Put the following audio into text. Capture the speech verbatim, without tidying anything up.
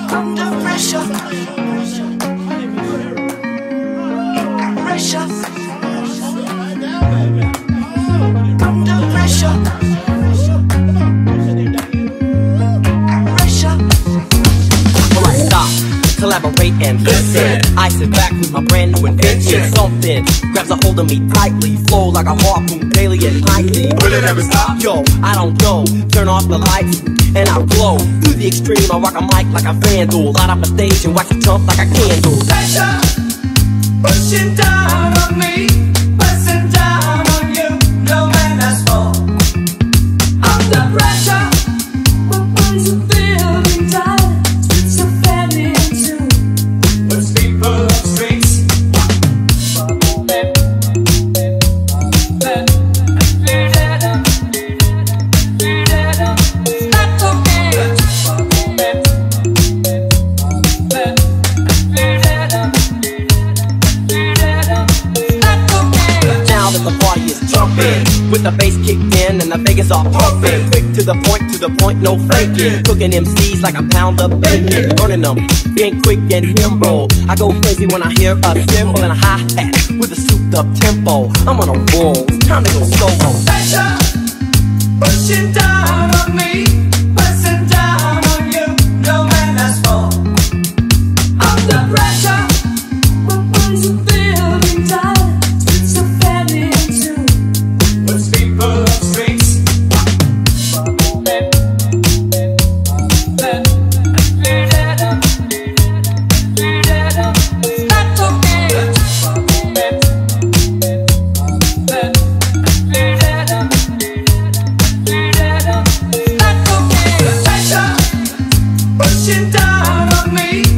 Under pressure. Pressure. Under pressure. Pressure. Alright, stop. Collaborate and listen. I sit back with my brand new invention. Something grabs a hold of me tightly, flow like a harpoon daily and nightly. Will it ever stop? Yo, I don't know. Turn off the lights and I'll glow. Through the extreme, I rock a mic like a vandal. Light up a stage and watch it jump like a candle. Pressure pushing down on me, pressing down on you. No man has fall. Under pressure, but when you feeling tired, it's a family too. Let's people of streets. With the bass kicked in and the Vegas all pumping. Quick to the point, to the point, no faking. Cooking M Cs like a pound of bacon. Burning them, being quick and nimble. I go crazy when I hear a cymbal and a hi-hat with a souped up tempo. I'm on a roll, it's time to go solo. Pressure pushing down on me, pressing down on you. No man has fall. Under pressure, but when you feeling tired, it's a family too. Let's people of streets. Pushing down on me.